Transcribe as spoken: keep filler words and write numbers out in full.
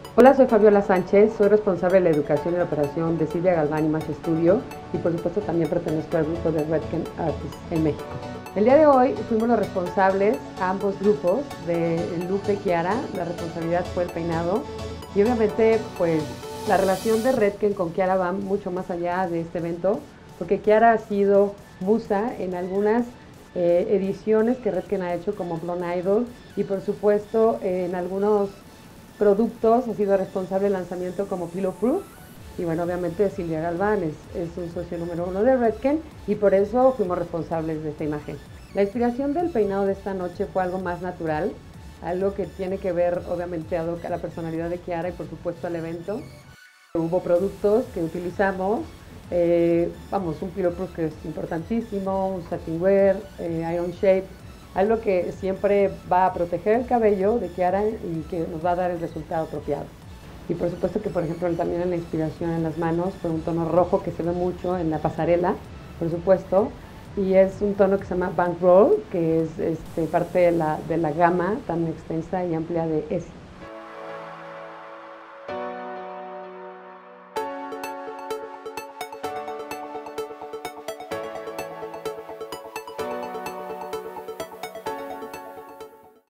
Hola, soy Fabiola Sánchez, soy responsable de la educación y la operación de Silvia Galván y Más Studio y por supuesto también pertenezco al grupo de Redken Artists en México. El día de hoy fuimos los responsables, ambos grupos, del look de Kiara. La responsabilidad fue el peinado y obviamente pues la relación de Redken con Kiara va mucho más allá de este evento, porque Kiara ha sido musa en algunas eh, ediciones que Redken ha hecho como Blonde Idol y por supuesto en algunos productos ha sido responsable del lanzamiento como Pillow Proof. Y bueno, obviamente Silvia Galván es, es un socio número uno de Redken y por eso fuimos responsables de esta imagen. La inspiración del peinado de esta noche fue algo más natural, algo que tiene que ver obviamente a la personalidad de Kiara y por supuesto al evento. Hubo productos que utilizamos, eh, vamos, un Pillow Proof que es importantísimo, un satin wear, eh, iron shape, algo que siempre va a proteger el cabello de Kiara y que nos va a dar el resultado apropiado. Y por supuesto que, por ejemplo, también en la inspiración en las manos fue un tono rojo que se ve mucho en la pasarela, por supuesto, y es un tono que se llama Bankroll, que es este, parte de la, de la gama tan extensa y amplia de Essie.